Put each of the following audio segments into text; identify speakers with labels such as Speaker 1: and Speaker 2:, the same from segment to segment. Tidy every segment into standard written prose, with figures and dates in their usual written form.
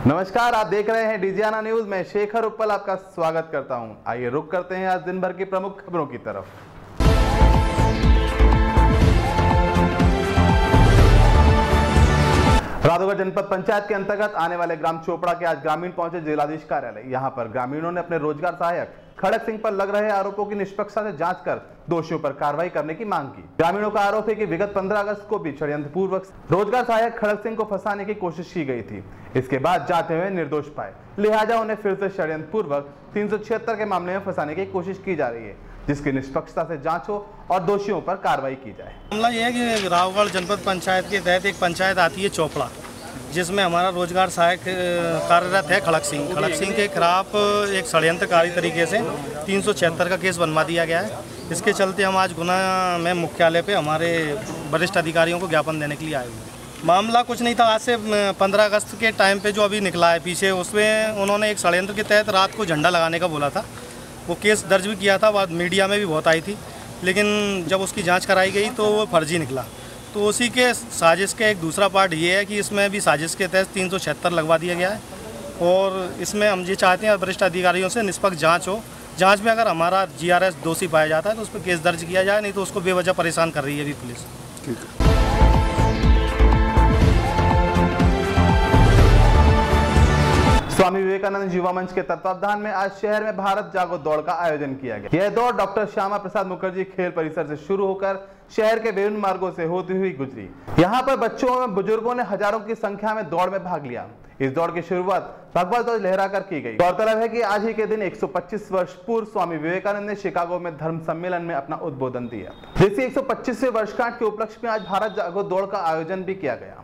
Speaker 1: नमस्कार, आप देख रहे हैं डिजियाना न्यूज में शेखर उपल आपका स्वागत करता हूं। आइए रुक करते हैं आज दिन भर की प्रमुख खबरों की तरफ। राधौगढ़ जनपद पंचायत के अंतर्गत आने वाले ग्राम चोपड़ा के आज ग्रामीण पहुंचे जिलाधीश कार्यालय। यहां पर ग्रामीणों ने अपने रोजगार सहायक खड़क सिंह पर लग रहे आरोपों की निष्पक्षता से जांच कर दोषियों पर कार्रवाई करने की मांग की। ग्रामीणों का आरोप है कि विगत 15 अगस्त को भी षड्यंत्रपूर्वक रोजगार सहायक खड़क सिंह को फंसाने की कोशिश की गई थी। इसके बाद जाते हुए निर्दोष पाए, लिहाजा उन्हें फिर से षड्यंत्रपूर्वक 376 के मामले में फंसाने की कोशिश की जा रही है, जिसकी निष्पक्षता से जांच हो और दोषियों पर कार्रवाई की जाए।
Speaker 2: मामला यह है कि राधौगढ़ जनपद पंचायत के तहत एक पंचायत आती है चोपड़ा, जिसमें हमारा रोजगार सहायक कार्यरत है खड़क सिंह। खड़क सिंह के खिलाफ एक षड्यंत्रकारी तरीके से 376 का केस बनवा दिया गया है। इसके चलते हम आज गुना में मुख्यालय पे हमारे वरिष्ठ अधिकारियों को ज्ञापन देने के लिए आए हुए। मामला कुछ नहीं था, आज से 15 अगस्त के टाइम पे जो अभी निकला है पीछे, उसमें उन्होंने एक षड्यंत्र के तहत रात को झंडा लगाने का बोला था। वो केस दर्ज भी किया था, बाद मीडिया में भी बहुत आई थी, लेकिन जब उसकी जाँच कराई गई तो वो फर्जी निकला। तो उसी के साजिश का एक दूसरा पार्ट ये है कि इसमें भी साजिश के तहत 376 लगवा दिया गया है। और इसमें हम ये चाहते हैं वरिष्ठ अधिकारियों से निष्पक्ष जांच हो। जांच में अगर हमारा GRS दोषी पाया जाता है तो उस पर केस दर्ज किया जाए, नहीं तो उसको बेवजह परेशान कर रही है अभी पुलिस। ठीक।
Speaker 1: स्वामी विवेकानंद युवा मंच के तत्वावधान में आज शहर में भारत जागो दौड़ का आयोजन किया गया। यह दौड़ डॉक्टर श्यामा प्रसाद मुखर्जी खेल परिसर से शुरू होकर शहर के विभिन्न मार्गों से होती हुई गुजरी। यहाँ पर बच्चों और बुजुर्गों ने हजारों की संख्या में दौड़ में भाग लिया। इस दौड़ की शुरुआत भगवा ध्वज लहराकर की गई। गौरतलब है कि आज ही के दिन 125 वर्ष पूर्व स्वामी विवेकानंद ने शिकागो में धर्म सम्मेलन में अपना उद्बोधन दिया, जिसकी 125वें वर्षगांठ के उपलक्ष्य में आज भारत जागो दौड़ का आयोजन भी किया गया।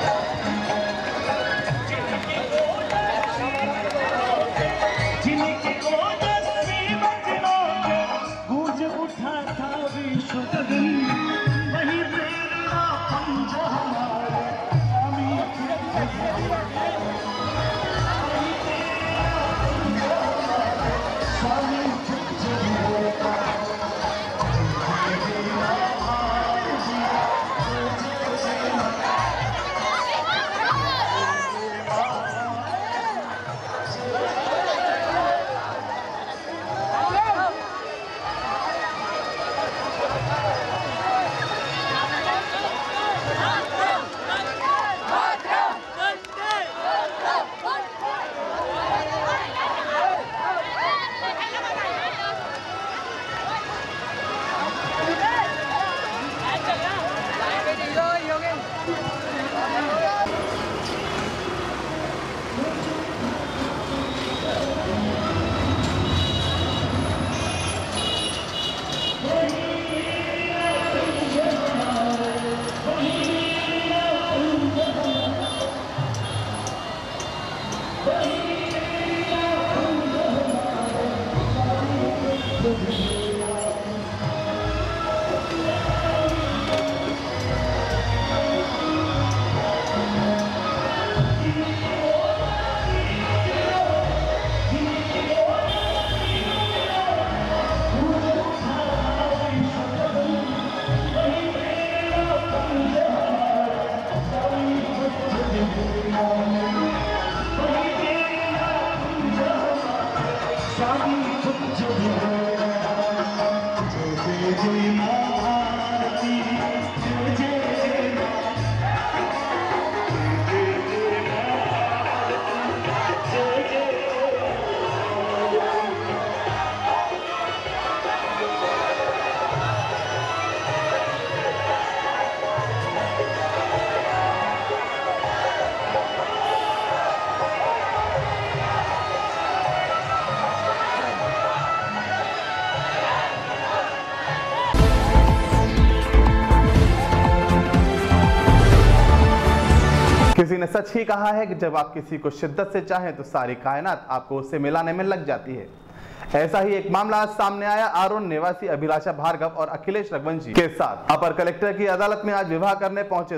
Speaker 1: किसी ने सच ही कहा है कि जब आप किसी को शिद्दत से चाहें तो सारी कायनात आपको उससे मिलाने में लग जाती है। ऐसा ही एक मामला आज सामने आया आरोन निवासी अभिलाषा भार्गव और अखिलेश रघुवंशी के साथ। अपर कलेक्टर की अदालत में आज विवाह करने पहुंचे दोनों।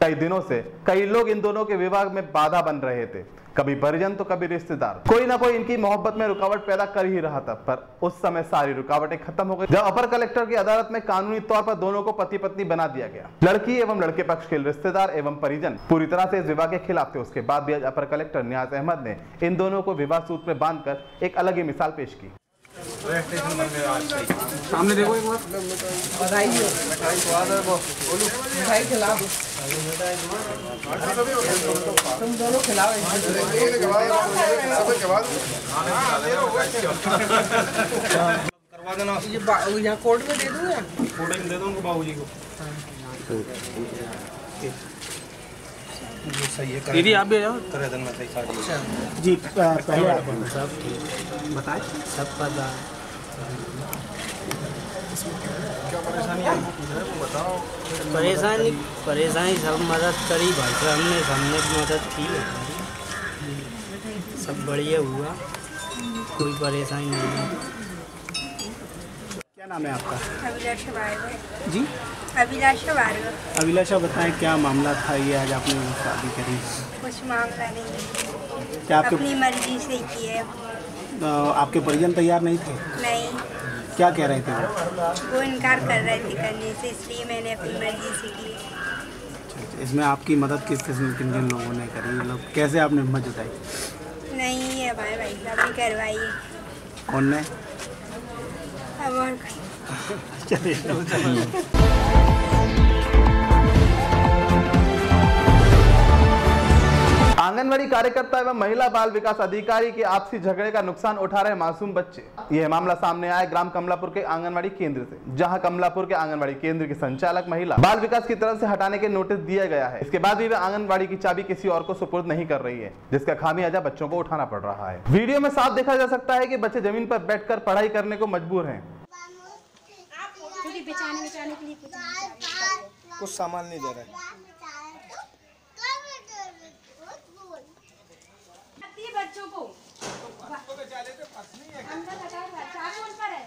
Speaker 1: कई दिनों से कई लोग इन दोनों के विवाह में बाधा बन रहे थे, कभी परिजन तो कभी रिश्तेदार, कोई ना कोई इनकी मोहब्बत में रुकावट पैदा कर ही रहा था। पर उस समय सारी रुकावटें खत्म हो गई जब अपर कलेक्टर की अदालत में कानूनी तौर पर दोनों को पति पत्नी बना दिया गया। लड़की एवं लड़के पक्ष के रिश्तेदार एवं परिजन पूरी तरह से इस विवाह के खिलाफ थे। उसके बाद भी आज अपर कलेक्टर नियाज अहमद ने इन दोनों को विवाह सूत्र में बांधकर एक अलग ही मिसाल पेश की।
Speaker 3: सामने देखो एक बार बधाई हो, मिठाई खिलाओ, तुम दोनों खिलाओ।
Speaker 2: करवा देना,
Speaker 3: ये यहाँ कोर्ट में दे दूँगा,
Speaker 2: कोर्ट में दे दूँगा बाबूजी को। सही है,
Speaker 3: दीदी आप भी जाओ।
Speaker 2: करे दिन में सही साड़ी
Speaker 3: जी पहले आप सब बताएं, सब पता
Speaker 2: क्या परेशानी आई बताओ।
Speaker 4: परेशानी सब मदद करी भाई साहब ने, सबने मदद की, सब बढ़िया हुआ, कोई परेशानी नहीं है।
Speaker 3: क्या नाम है आपका?
Speaker 5: अभिलाषा भार्गव।
Speaker 3: जी
Speaker 5: अभिलाषा भार्गव।
Speaker 3: अभिलाषा बताएं क्या मामला था ये, आज आपने शादी करी?
Speaker 5: कुछ मांगता नहीं,
Speaker 3: क्या आपके
Speaker 5: अपनी मर्जी से की है।
Speaker 3: आपके परिजन तैयार नहीं थे?
Speaker 5: नहीं,
Speaker 3: क्या कह रहे थे
Speaker 5: वो इनकार कर रहे थे करने से, इसलिए मैंने अपनी मर्जी से की।
Speaker 3: इसमें आपकी मदद किस किस्म किन किन लोगों ने करी, मतलब कैसे आपने हिम्मत जुटाई?
Speaker 5: नहीं है भाई साहब ने करवाई है।
Speaker 3: कौन ने?
Speaker 5: अब और
Speaker 1: आंगनवाड़ी कार्यकर्ता एवं महिला बाल विकास अधिकारी के आपसी झगड़े का नुकसान उठा रहे मासूम बच्चे। यह मामला सामने आया ग्राम कमलापुर के आंगनवाड़ी केंद्र से, जहां कमलापुर के आंगनवाड़ी केंद्र की संचालक महिला बाल विकास की तरफ से हटाने के नोटिस दिया गया है। इसके बाद भी वे आंगनवाड़ी की चाबी किसी और को सुपुर्द नहीं कर रही है, जिसका खामियाजा बच्चों को उठाना पड़ रहा है। वीडियो में साफ देखा जा सकता है कि बच्चे जमीन पर बैठकर पढ़ाई करने को मजबूर हैं।
Speaker 2: कुछ सामान नहीं दे रहे।
Speaker 6: बच्चों को अंदर चाबी उन पर है,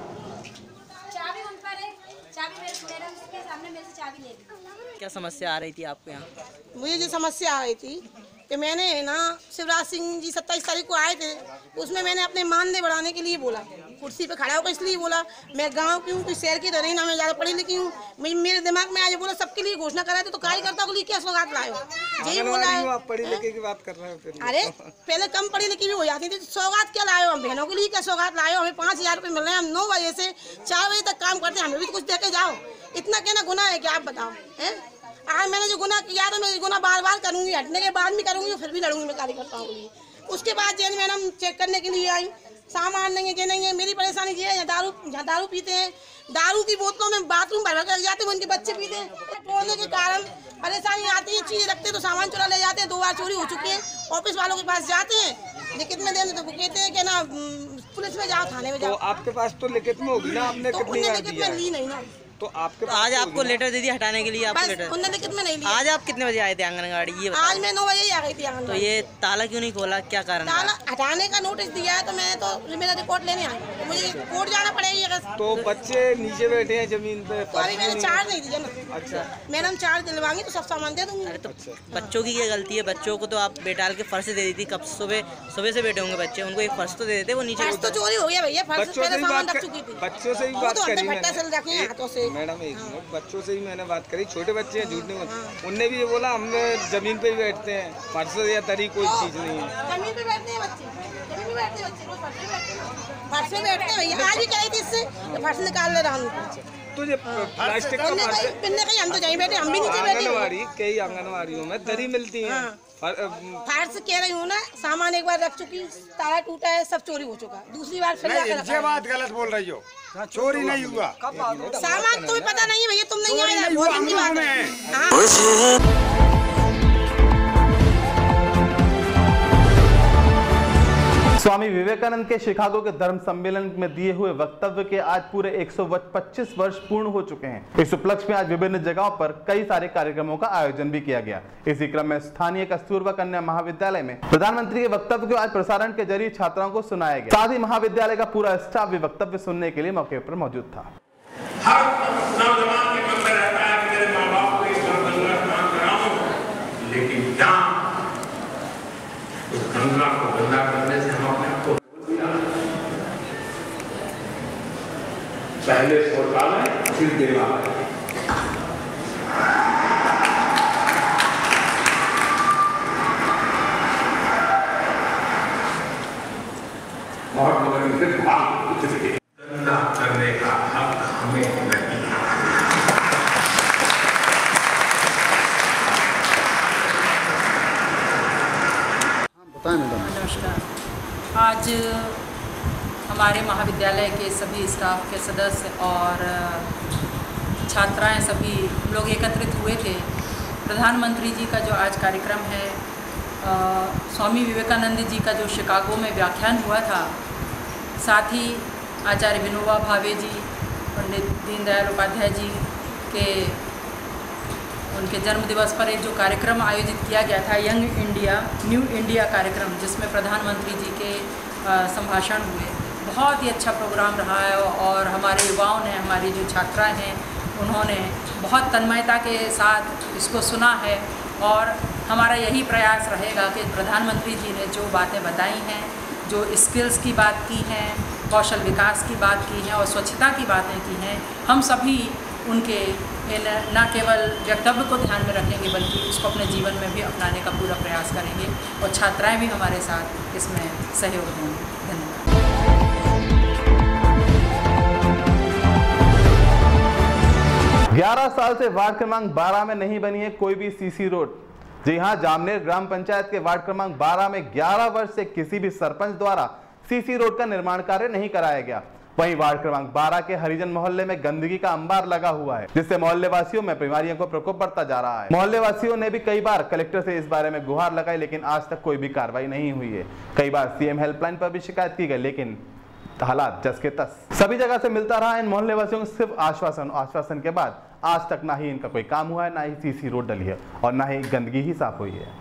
Speaker 6: चाबी उन पर है, चाबी मेरे के सामने मेरे से चाबी ले ली।
Speaker 4: क्या समस्या आ रही थी आपके यहाँ?
Speaker 7: मुझे जो समस्या आ रही थी कि मैंने ना शिवराज सिंह जी 27 तारीख को आए थे, उसमें मैंने अपने मानदेय बढ़ाने के लिए बोला, कुर्सी पे खड़ा होकर इसलिए बोला। मैं गांव की हूँ, कोई शहर की तो नहीं ना, मैं ज़्यादा पढ़ी लिखी हूँ। मेरे दिमाग में आज बोला सबके लिए घोषणा कराए तो कार्यकर्ता को लिए क्या सौगात लाए हो, यही बोला है।
Speaker 2: आप पढ़ी लिखी की बात कर रहे हो?
Speaker 7: अरे पहले कम पढ़ी लिखी भी हो जाती थी, सौगात क्या लाए हो? हम बहनों के लिए क्या सौगात लाए हो? हमें 5000 रुपये मिल रहे हैं, हम 9 बजे से 4 बजे तक काम करते हैं, हमें भी तो कुछ दे के जाओ। इतना कहना गुनाह है क्या, आप बताओ? है आज मैंने जो गुनाह किया तो मैं गुनाह बार बार करूंगी, हटने के बाद भी करूंगी, फिर भी लड़ूंगी मैं कार्यकर्ताओं के लिए। उसके बाद जेल मैडम चेक करने के लिए आई, सामान नहीं है, ये नहीं है। मेरी परेशानी ये है, यहाँ दारू पीते हैं, दारू की बोतलों में बाथरूम भर कर जाते हैं, उनके बच्चे पीते हैं। तोड़ने के कारण परेशानी आती है, चीज़ रखते तो सामान चुरा ले जाते हैं। 2 बार चोरी हो चुकी है। ऑफिस वालों के पास जाते हैं, लिखित में देने तो वो कहते हैं कि ना पुलिस में जाओ, थाने में जाओ।
Speaker 2: तो आपके पास तो लिखित में होगी ना, आपने
Speaker 7: तो उनने लिखित में ली नहीं ना।
Speaker 2: तो आपके
Speaker 4: आज आपको लेटर दे दिया हटाने के लिए? आपको लेटर
Speaker 7: उनने लिखित में नहीं लिया।
Speaker 4: आज आप कितने बजे आए थे आंगनबाड़ी? ये
Speaker 7: आज मैं 9 बजे ही आ गई थी आंगनबाड़ी।
Speaker 4: तो ये ताला क्यों नहीं खोला, क्या कारण?
Speaker 7: ताला हटाने का नोटिस दिया है तो मैं तो मेरा रिकॉर्ड लेने आई, तो मुझे कोर्ट जाना पड़ेगा।
Speaker 2: तो बच्चे नीचे बैठे हैं जमीन पे,
Speaker 7: तो अभी मैंने चार्ज नहीं दिया ना।
Speaker 2: अच्छा,
Speaker 7: मैडम चार्ज दिलवाएंगी तो सब सामान दे दूंगी।
Speaker 4: अरे तो बच्चों की क्या गलती है? बच्चों को तो आप बैठाल के फर्श दे दी थी, कब सुबह से बैठे होंगे बच्चे, उनको एक फर्श तो दे देते, वो नीचे।
Speaker 7: फर्श तो चोरी हो गया भैया, फर्श पहले सामान रख चुकी थी।
Speaker 2: बच्चों से ही
Speaker 7: वो
Speaker 2: बात
Speaker 7: तो
Speaker 2: करी
Speaker 7: अंदर फट्टा से रखे हैं हाथों से।
Speaker 2: मैडम एक मिनट, बच्चों से ही मैंने बात करी, छोटे बच्चे हैं, झूठ नहीं बोलते। उनने भी ये बोला हम जमीन पे ही बैठते हैं, फर्श या तरी कोई चीज नहीं है।
Speaker 7: जमीन पे बैठते हैं बच्चे, जमीन पे बैठते हैं बच्चे, रोज फर्श पे बैठते हैं, फर्श पे बैठते हैं भैया। आज भी कही थी इससे फर्श निकाल ले रहा हूँ।
Speaker 2: तो ये प्लास्टिक का
Speaker 7: कहीं हम तो जाए बैठे, हम भी नीचे बैठे।
Speaker 2: आंगनवाड़ी, कई आंगनवाड़ियों में दरी मिलती है।
Speaker 7: फर्श कह रही हूँ ना, सामान एक बार रख चुकी, ताला टूटा है, सब चोरी हो चुका। दूसरी बार फिर
Speaker 8: ये बात गलत बोल रही हो, चोरी नहीं हुआ।
Speaker 7: सामान तुम्हें पता नहीं है भैया, तुम नहीं आए, बहुत दिन की बात है।
Speaker 1: स्वामी विवेकानंद के शिकागो के धर्म सम्मेलन में दिए हुए वक्तव्य के आज पूरे 125 वर्ष पूर्ण हो चुके हैं। इस उपलक्ष्य में आज विभिन्न जगहों पर कई सारे कार्यक्रमों का आयोजन भी किया गया। इसी क्रम में स्थानीय कस्तूरबा कन्या महाविद्यालय में प्रधानमंत्री के वक्तव्य को आज प्रसारण के जरिए छात्राओं को सुनाया गया। साथ ही महाविद्यालय का पूरा स्टाफ भी वक्तव्य सुनने के लिए मौके पर मौजूद था।
Speaker 9: हर नौजवान के मन में रहता है कि मेरे माँ बाप को एक बार गंदा करने से हम अपने आप को पहले शौचालय फिर देवालय। और मगर इसे गंदा करने का हक हमें नहीं है।
Speaker 10: नमस्कार। आज हमारे महाविद्यालय के सभी स्टाफ के सदस्य और छात्राएं सभी लोग एकत्रित हुए थे। प्रधानमंत्री जी का जो आज कार्यक्रम है, स्वामी विवेकानंद जी का जो शिकागो में व्याख्यान हुआ था, साथ ही आचार्य विनोबा भावे जी, पंडित दीनदयाल उपाध्याय जी के उनके जन्म दिवस पर एक जो कार्यक्रम आयोजित किया गया था, यंग इंडिया न्यू इंडिया कार्यक्रम, जिसमें प्रधानमंत्री जी के संभाषण हुए। बहुत ही अच्छा प्रोग्राम रहा है और हमारे युवाओं ने, हमारी जो छात्राएं हैं, उन्होंने बहुत तन्मयता के साथ इसको सुना है। और हमारा यही प्रयास रहेगा कि प्रधानमंत्री जी ने जो बातें बताई हैं, जो स्किल्स की बात की हैं, कौशल विकास की बात की है और स्वच्छता की बातें की हैं, हम सभी उनके न केवल वक्तव्य को ध्यान में रखेंगे बल्कि इसको अपने जीवन में भी अपनाने का पूरा प्रयास करेंगे और छात्राएं भी हमारे साथ इसमें सहयोग देंगी। धन्यवाद।
Speaker 1: 11 साल से वार्ड क्रमांक 12 में नहीं बनी है कोई भी सीसी रोड। जी हां, जामनेर ग्राम पंचायत के वार्ड क्रमांक 12 में 11 वर्ष से किसी भी सरपंच द्वारा सीसी रोड का निर्माण कार्य नहीं कराया गया। वहीं वार्ड क्रमांक 12 के हरिजन मोहल्ले में गंदगी का अंबार लगा हुआ है, जिससे मोहल्ले वासियों में बीमारियों को प्रकोप बढ़ता जा रहा है। मोहल्ले वासियों ने भी कई बार कलेक्टर से इस बारे में गुहार लगाई, लेकिन आज तक कोई भी कार्रवाई नहीं हुई है। कई बार सीएम हेल्पलाइन पर भी शिकायत की गई, लेकिन हालात जस के तस। सभी जगह से मिलता रहा इन मोहल्ले वासियों को सिर्फ आश्वासन के बाद आज तक ना ही इनका कोई काम हुआ है, ना ही सीसी रोड डली है और ना ही गंदगी ही साफ हुई है।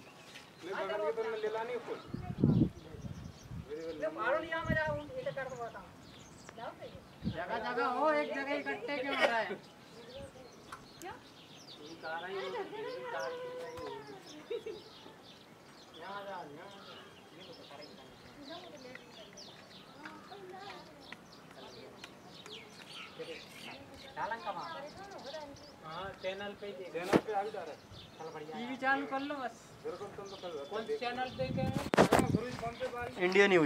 Speaker 10: जगह हो, एक जगह इकट्ठे क्यों हो रहा है? चैनल पे आ जा रहा है। टीवी चालू कर लो बस। कौन चैनल देखे?
Speaker 11: India News.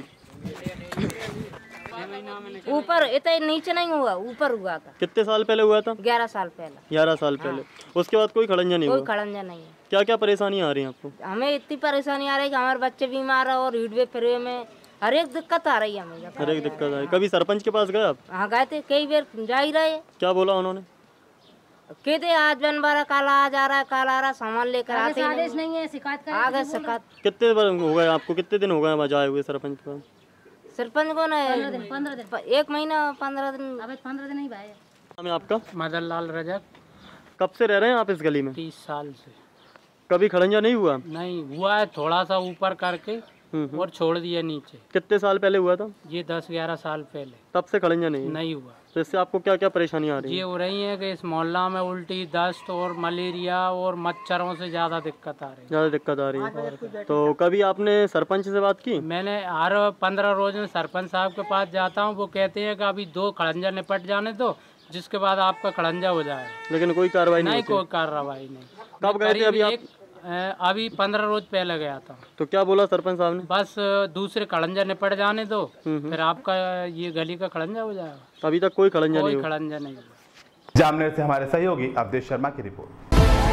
Speaker 12: ऊपर इतना नीचे नहीं हुआ, ऊपर हुआ था।
Speaker 11: कितने साल पहले हुआ था?
Speaker 12: 11 साल पहले।
Speaker 11: 11 साल पहले। उसके बाद कोई खड़ंजा नहीं हुआ?
Speaker 12: कोई खड़ंजा नहीं है।
Speaker 11: क्या क्या परेशानी आ रही है आपको?
Speaker 12: हमें इतनी परेशानी आ रही है कि हमारे बच्चे बीमार है और हीटवे फिरवे में हर एक दिक्कत आ रही है हमें।
Speaker 11: हर एक दिक्कत आ रही। कभी सरपंच के पास गए आप?
Speaker 12: हाँ गए थे, कई बार जा ही रहे।
Speaker 11: क्या बोला उन्होंने?
Speaker 12: कहते आज बनवारा काला आ जा रहा है, काला आ रहा, सामान लेकर आते
Speaker 6: आदेश नहीं है, शिकायत
Speaker 12: आगे शिकायत।
Speaker 11: कितने बार हो गए आपको? कितने दिन हो गए वहाँ जाए हुए सरपंच के पास?
Speaker 12: सरपंच को ना
Speaker 6: 15 दिन
Speaker 12: 1 महीना 15 दिन।
Speaker 6: अब 15 दिन नहीं भाई।
Speaker 11: नाम है आपका?
Speaker 10: मदन लाल रजक।
Speaker 11: कब से रह रहे हैं आप इस गली में?
Speaker 10: 30 साल से।
Speaker 11: कभी खड़ंजा नहीं हुआ?
Speaker 10: नहीं हुआ है, थोड़ा सा ऊपर करके और छोड़ दिया नीचे।
Speaker 11: कितने साल पहले हुआ था?
Speaker 10: ये 10-11 साल पहले।
Speaker 11: तब से खड़ंजा नहीं
Speaker 10: हुआ।
Speaker 11: तो इससे आपको क्या क्या परेशानी आ रही है?
Speaker 10: ये हो रही है कि इस मोहल्ला में उल्टी, दस्त और मलेरिया और मच्छरों से ज़्यादा दिक्कत आ रही है।
Speaker 11: ज़्यादा दिक्कत आ रही है। तो कभी आपने सरपंच से बात की?
Speaker 10: मैंने हर 15 रोज में सरपंच साहब के पास जाता हूँ। वो कहते हैं कि अभी 2 खड़ंजा निपट जाने दो, जिसके बाद आपका खड़ंजा हो जाएगा।
Speaker 11: लेकिन कोई कार्रवाई नहीं?
Speaker 10: कोई कार्रवाई नहीं।
Speaker 11: कब गए थे अभी आप?
Speaker 10: अभी 15 रोज पहले गया था।
Speaker 11: तो क्या बोला सरपंच साहब ने?
Speaker 10: बस दूसरे खड़ंजा निपट जाने दो, फिर आपका ये गली का खड़ंजा हो जाएगा।
Speaker 11: अभी तक कोई खड़ंजा नहीं
Speaker 10: हुआ।
Speaker 1: जामनेर से हमारे सहयोगी अवधेश शर्मा की रिपोर्ट।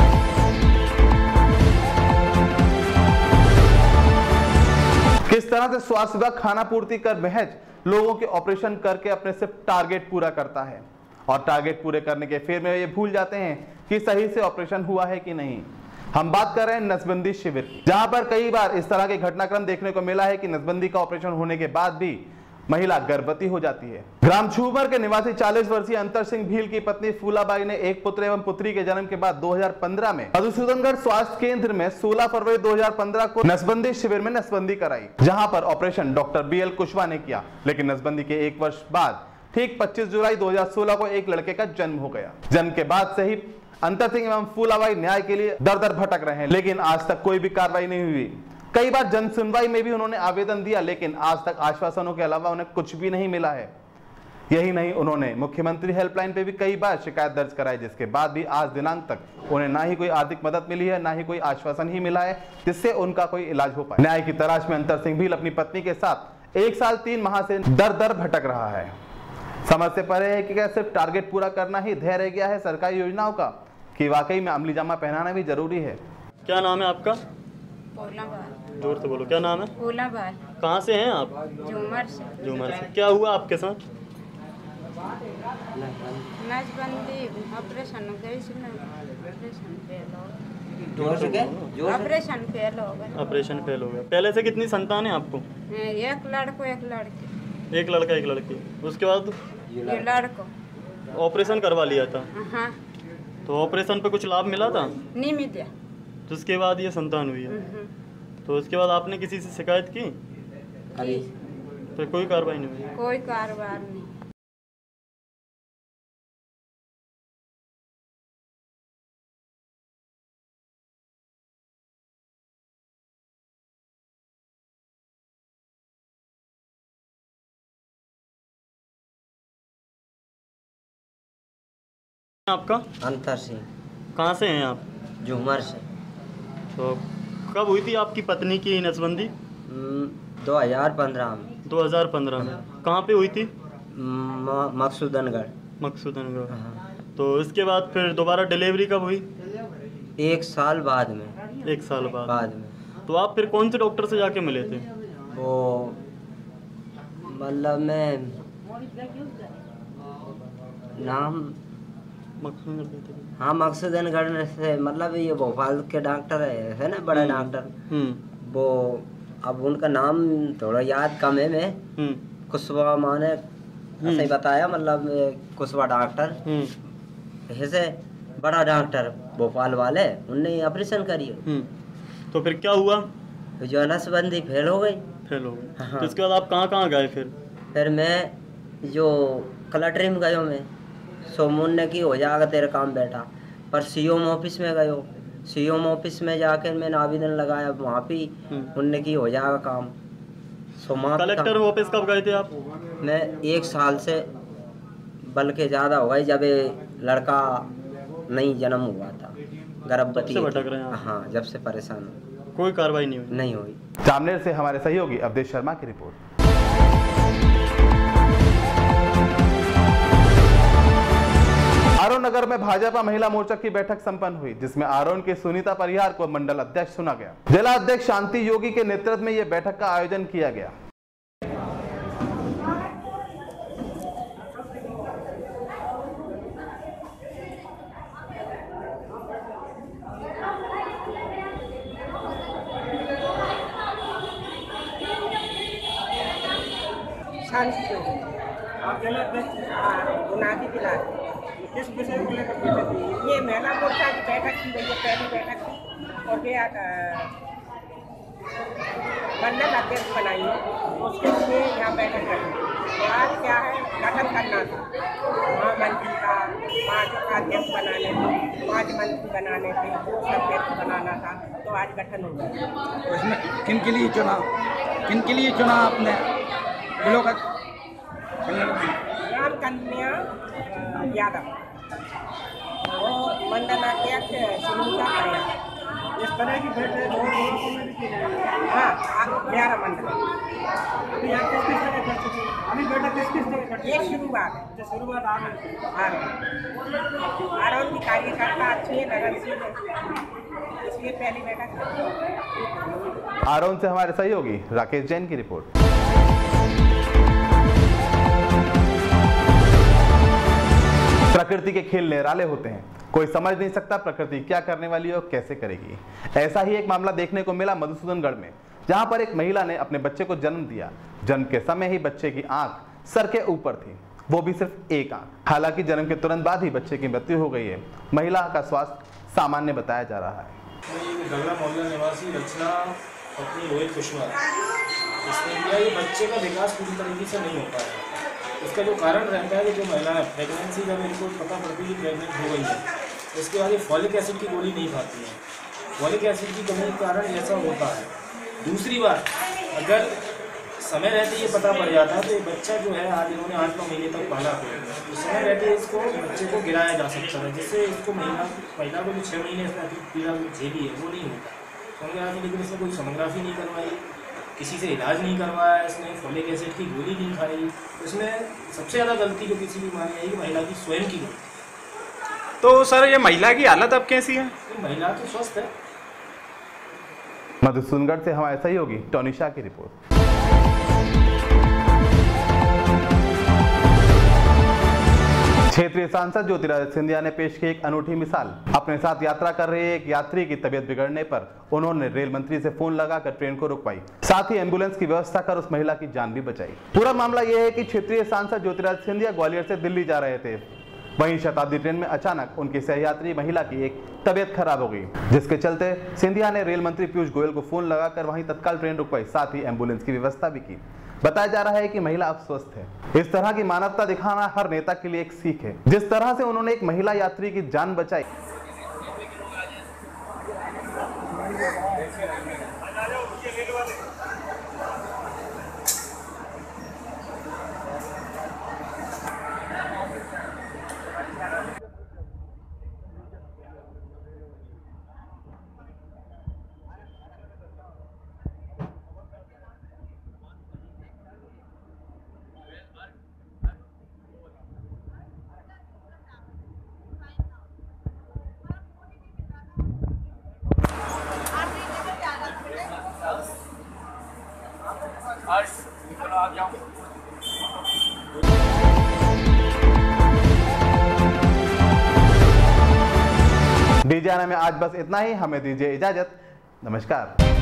Speaker 1: किस तरह से स्वास्थ्य विभाग खाना पूर्ति कर महज लोगों के ऑपरेशन करके अपने सिर्फ टारगेट पूरा करता है और टारगेट पूरे करने के फेर में ये भूल जाते हैं कि सही से ऑपरेशन हुआ है कि नहीं। हम बात कर रहे हैं नसबंदी शिविर की, जहां पर कई बार इस तरह के घटनाक्रम देखने को मिला है कि नसबंदी का ऑपरेशन होने के बाद भी महिला गर्भवती हो जाती है। ग्राम छूबर के निवासी 40 वर्षीय अंतर सिंह भील की पत्नी फूलाबाई ने एक पुत्र एवं पुत्री के जन्म के बाद 2015 में मधुसूदनगढ़ स्वास्थ्य केंद्र में 16 फरवरी 2015 को नसबंदी शिविर में नसबंदी कराई, जहां पर ऑपरेशन डॉक्टर BL कुशवाहा ने किया। लेकिन नसबंदी के 1 वर्ष बाद ठीक 25 जुलाई 2016 को एक लड़के का जन्म हो गया। जन्म के बाद से ही अंतर सिंह एवं फूलाबाई न्याय के लिए दर दर भटक रहे हैं, लेकिन आज तक कोई भी कार्रवाई नहीं हुई। कई बार जन सुनवाई में भी उन्होंने आवेदन दिया, लेकिन आज तक आश्वासनों के अलावा उन्हें कुछ भी नहीं मिला है। यही नहीं, उन्होंने मुख्यमंत्री हेल्पलाइन पे भी कई बार शिकायत दर्ज कराई, जिसके बाद भी आज दिनांक तक उन्हें ना ही कोई आर्थिक मदद मिली है, ना ही कोई आश्वासन ही मिला है जिससे उनका कोई इलाज हो पाए। न्याय की तलाश में अंतर सिंह भील अपनी पत्नी के साथ 1 साल 3 माह से दर दर भटक रहा है। समझ से परे है कि क्या सिर्फ टारगेट पूरा करना ही ध्येय रह गया है सरकारी योजनाओं का, कि वाकई में अमली जामा पहनाना भी जरूरी है।
Speaker 11: क्या नाम है आपका? जोर से बोलो, क्या नाम है? कहाँ से हैं आप? झूमर से। क्या हुआ आपके साथ? ऑपरेशन फेल हो गया। पहले से कितनी संतान है आपको?
Speaker 6: 1 लड़को 1 लड़की।
Speaker 11: 1 लड़का 1 लड़की। उसके बाद
Speaker 6: ये लड़को
Speaker 11: ऑपरेशन करवा लिया था।
Speaker 6: हाँ।
Speaker 11: तो ऑपरेशन पे कुछ लाभ मिला था?
Speaker 6: नहीं मिला।
Speaker 11: तो उसके बाद ये संतान हुई है। तो उसके बाद आपने किसी से शिकायत की? तो कोई कार्रवाई नहीं हुई?
Speaker 6: कोई कार्रवाई नहीं।
Speaker 11: आपका?
Speaker 13: अंतर सिंह।
Speaker 11: कहाँ से हैं आप?
Speaker 13: झूमर से।
Speaker 11: तो कब हुई थी आपकी पत्नी की नसबंदी?
Speaker 13: 2015 में।
Speaker 11: 2015 में। कहाँ पे हुई थी?
Speaker 13: मकसूदनगढ़।
Speaker 11: मकसूदनगढ़। तो इसके बाद फिर दोबारा डिलीवरी कब हुई?
Speaker 13: 1 साल बाद में।
Speaker 11: 1 साल बाद में। तो आप फिर कौन से डॉक्टर से जाके मिले थे?
Speaker 13: वो मतलब मैं नाम हाँ मकसूदनगढ़ से, मतलब ये भोपाल के डॉक्टर है ना, बड़ा डॉक्टर। वो अब उनका नाम थोड़ा याद कम है। मैं कुशवा माने ऐसे ही बताया, मतलब कुशवा डॉक्टर ऐसे बड़ा डॉक्टर भोपाल वाले, उनने ऑपरेशन करी।
Speaker 11: तो फिर क्या हुआ?
Speaker 13: जो नसबंदी फेल हो गई।
Speaker 11: हाँ। तो इसके बाद आप कहाँ गए फिर?
Speaker 13: मैं जो कलेक्ट्री में गयो, मैं सोमून ने की हो जाएगा तेरा काम बेटा, पर सीओम ऑफिस में गयो। सीओम ऑफिस में जाकर मैंने आवेदन लगाया, वहाँ भी उनने की हो जाएगा काम।
Speaker 11: कलेक्टर ऑफिस कब गए थे आप?
Speaker 13: मैं 1 साल से बल्कि ज़्यादा हो गई, जब लड़का नहीं जन्म हुआ था, गर्भवती
Speaker 11: भटक रहे हैं।
Speaker 13: हाँ, जब से परेशान हूँ।
Speaker 11: कोई कार्रवाई नहीं
Speaker 13: हुई।
Speaker 1: जामनेर से हमारे सहयोगी अवधेश शर्मा की रिपोर्ट। आरोन नगर में भाजपा महिला मोर्चा की बैठक संपन्न हुई, जिसमें आरोन के सुनीता परिहार को मंडल अध्यक्ष चुना गया। जिला अध्यक्ष शांति योगी के नेतृत्व में यह बैठक का आयोजन किया गया।
Speaker 14: किस विषय को लेकर बैठक हुई? ये महिला मोर्चा की बैठक की गई है, पहली बैठक थी, और ये मंडल अध्यक्ष बनाई है, उसके लिए यहाँ बैठक करी। तो आज क्या है, गठन करना था महामंत्री का, 5 उपाध्यक्ष बनाने थे, 5 मंत्री बनाने थे, 2 अध्यक्ष बनाना था, तो आज गठन हो गया।
Speaker 8: उसमें किन के लिए चुना आपने?
Speaker 14: राम कन्या यादव और मंडल अध्यक्ष सुनीता परिहार।
Speaker 8: इस तरह की बैठक
Speaker 14: हाँ 11 मंडल।
Speaker 8: अभी आप किस जगह कर चुके हैं? अभी बैठक किस जगह कर?
Speaker 14: ये शुरुआत है।
Speaker 8: शुरुआत
Speaker 14: आरोन की कार्यकर्ता अच्छी है, लगनशील है, इसलिए पहली बैठक।
Speaker 1: आरोन से हमारे सहयोगी राकेश जैन की रिपोर्ट। प्रकृति के खेल निराले होते हैं, कोई समझ नहीं सकता प्रकृति क्या करने वाली है और कैसे करेगी। ऐसा ही एक मामला देखने को मिला मधुसूदनगढ़ में, जहां पर एक महिला ने अपने बच्चे को जन्म दिया। जन्म के समय ही बच्चे की आंख सर के ऊपर थी, वो भी सिर्फ एक आंख। हालांकि जन्म के तुरंत बाद ही बच्चे की मृत्यु हो गई है। महिला का स्वास्थ्य सामान्य बताया जा रहा है।
Speaker 15: गगला मोहल्ला निवासी रचना पत्नी रोहित कुशवाहा, इसमें ये बच्चे का विकास पूरी तरीके से नहीं हो पाया। इसका जो कारण रहता है कि जो महिला है प्रेगनेंसी जब इनको पता पड़ती है कि प्रेगनेंट हो गई है, उसके बाद ये फॉलिक एसिड की गोली नहीं खाती है। फॉलिक एसिड की कमी के कारण ऐसा होता है। दूसरी बात, अगर समय रहते ये पता पड़ जाता तो ये बच्चा जो है आज इन्होंने 8-9 महीने तक पाला तो समय रहते इसको बच्चे को गिराया जा सकता है, जिससे इसको महिला को जो 6 महीने पीड़ा झेली है वो नहीं होता सोनोग्राफी। लेकिन इसने कोई सोनोग्राफी नहीं करवाई, किसी से इलाज नहीं करवाया, इसने फोलिक एसिड की गोली नहीं खाई, इसमें सबसे ज़्यादा गलती जो किसी भी मानी जाएगी महिला की स्वयं की गलती।
Speaker 16: तो सर ये महिला की हालत अब कैसी है?
Speaker 15: महिला तो स्वस्थ है।
Speaker 1: मधुसूदनगढ़ से हमारे सहयोगी टोनी शाह की रिपोर्ट। क्षेत्रीय सांसद ज्योतिरादित्य सिंधिया ने पेश की एक अनूठी मिसाल। अपने साथ यात्रा कर रहे एक यात्री की तबीयत बिगड़ने पर उन्होंने रेल मंत्री से फोन लगाकर ट्रेन को रुकवाई, साथ ही एम्बुलेंस की व्यवस्था कर उस महिला की जान भी बचाई। पूरा मामला यह है कि क्षेत्रीय सांसद ज्योतिरादित्य सिंधिया ग्वालियर से दिल्ली जा रहे थे। वहीं शताब्दी ट्रेन में अचानक उनकी सहयात्री महिला की एक तबीयत खराब हो गई, जिसके चलते सिंधिया ने रेल मंत्री पीयूष गोयल को फोन लगाकर वहीं तत्काल ट्रेन रुकवाई, साथ ही एम्बुलेंस की व्यवस्था भी की। बताया जा रहा है कि महिला अब स्वस्थ है। इस तरह की मानवता दिखाना हर नेता के लिए एक सीख है। जिस तरह से उन्होंने एक महिला यात्री की जान बचाई, डीजे में आज बस इतना ही। हमें दीजिए इजाजत। नमस्कार।